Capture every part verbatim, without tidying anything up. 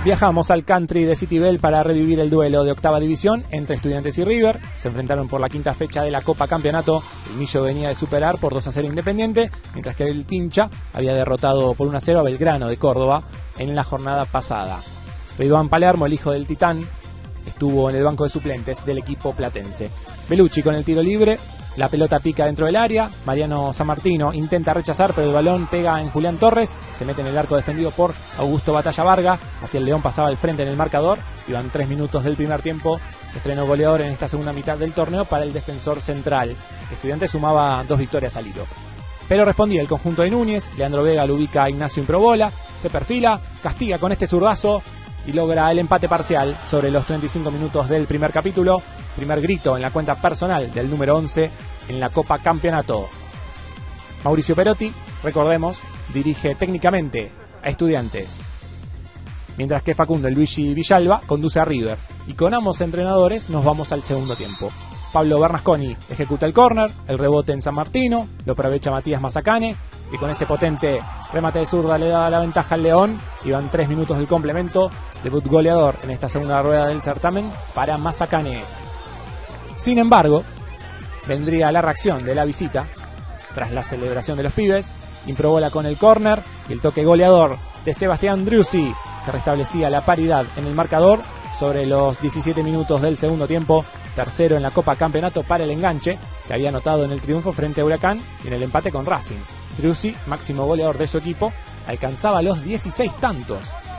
Viajamos al country de City Bell para revivir el duelo de octava división entre Estudiantes y River. Se enfrentaron por la quinta fecha de la Copa Campeonato. El Millo venía de superar por dos a cero Independiente, mientras que el Pincha había derrotado por uno a cero a Belgrano de Córdoba en la jornada pasada. Ridwan Palermo, el hijo del Titán, estuvo en el banco de suplentes del equipo platense. Bellucci con el tiro libre. La pelota pica dentro del área, Mariano Sammartino intenta rechazar, pero el balón pega en Julián Torres, se mete en el arco defendido por Augusto Batalla Varga, así el León pasaba al frente en el marcador, iban tres minutos del primer tiempo, estreno goleador en esta segunda mitad del torneo para el defensor central. Estudiantes sumaba dos victorias al hilo. Pero respondía el conjunto de Núñez, Leandro Vega lo ubica a Ignacio Improbola, se perfila, castiga con este zurdazo y logra el empate parcial sobre los treinta y cinco minutos del primer capítulo. Primer grito en la cuenta personal del número once en la Copa Campeonato. Mauricio Perotti, recordemos, dirige técnicamente a Estudiantes, mientras que Facundo el Luigi Villalba conduce a River. Y con ambos entrenadores nos vamos al segundo tiempo. Pablo Bernasconi ejecuta el córner, el rebote en Sammartino, lo aprovecha Matías Mazzacane, y con ese potente remate de zurda le da la ventaja al León. Iban tres minutos del complemento, debut goleador en esta segunda rueda del certamen para Mazzacane. Sin embargo, vendría la reacción de la visita tras la celebración de los pibes. Improbola con el córner y el toque goleador de Sebastián Driussi, que restablecía la paridad en el marcador sobre los diecisiete minutos del segundo tiempo. Tercero en la Copa Campeonato para el enganche, que había anotado en el triunfo frente a Huracán y en el empate con Racing. Driussi, máximo goleador de su equipo, alcanzaba los dieciséis tantos.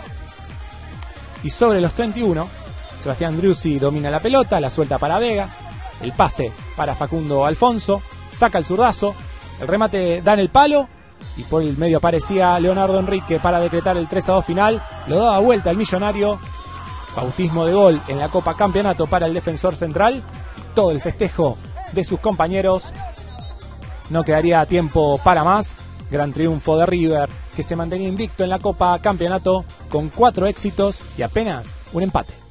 Y sobre los treinta y uno, Sebastián Driussi domina la pelota, la suelta para Vega. El pase para Facundo Alfonso, saca el zurdazo, el remate da en el palo y por el medio aparecía Leonardo Enrique para decretar el tres a dos final. Lo daba vuelta el millonario. Bautismo de gol en la Copa Campeonato para el defensor central. Todo el festejo de sus compañeros. No quedaría tiempo para más. Gran triunfo de River, que se mantenía invicto en la Copa Campeonato con cuatro éxitos y apenas un empate.